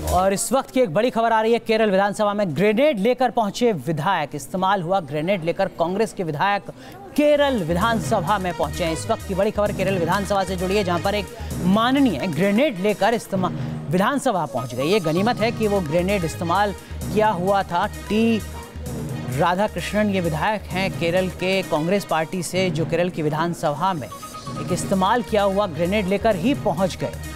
और इस वक्त की एक बड़ी खबर आ रही है। केरल विधानसभा में ग्रेनेड लेकर पहुंचे विधायक। इस्तेमाल हुआ ग्रेनेड लेकर कांग्रेस के विधायक केरल विधानसभा में पहुंचे हैं। इस वक्त की बड़ी खबर केरल विधानसभा से जुड़ी है, जहां पर एक माननीय ग्रेनेड लेकर विधानसभा पहुंच गई। ये गनीमत है कि वो ग्रेनेड इस्तेमाल किया हुआ था। टी राधाकृष्णन ये विधायक हैं केरल के कांग्रेस पार्टी से, जो केरल की विधानसभा में एक इस्तेमाल किया हुआ ग्रेनेड लेकर ही पहुंच गए।